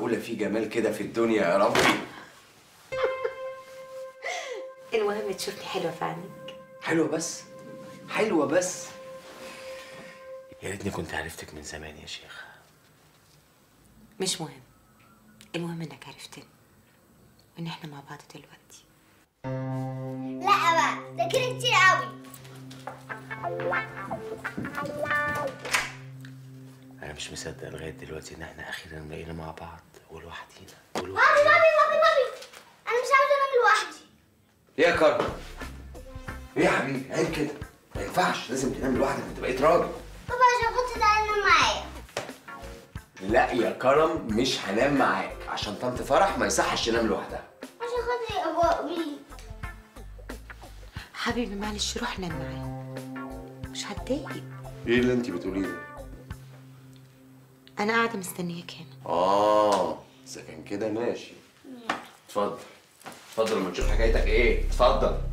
معقولة في جمال كده في الدنيا يا ربي؟ المهم تشوفني حلوة في عينيك. حلوة بس؟ حلوة بس؟ يا ريتني كنت عرفتك من زمان يا شيخة. مش مهم، المهم انك عرفتني وان احنا مع بعض دلوقتي. لا بقى، ده كده كتير قوي. أنا مش مصدق لغاية دلوقتي إن إحنا أخيرا بقينا مع بعض ولوحدينا. بابي انا مش عاوزه انام لوحدي. إيه يا كرم؟ إيه يا حبيبي؟ عيب كده، ما ينفعش، لازم تنام لوحدك، أنت بقيت راجل. بابا عشان كنت تعالى تنام معايا. لا يا كرم مش هنام معاك، عشان طنط فرح ما يصحش تنام لوحدها. عشان خاطري يا بابي. حبيبي معلش روح نام معايا، مش هتضايق. إيه اللي أنت بتقوليه ده؟ انا قاعدة مستنياك هنا. إذا كان كده ماشي. اتفضل اتفضل، لما نشوف حكايتك إيه، اتفضل.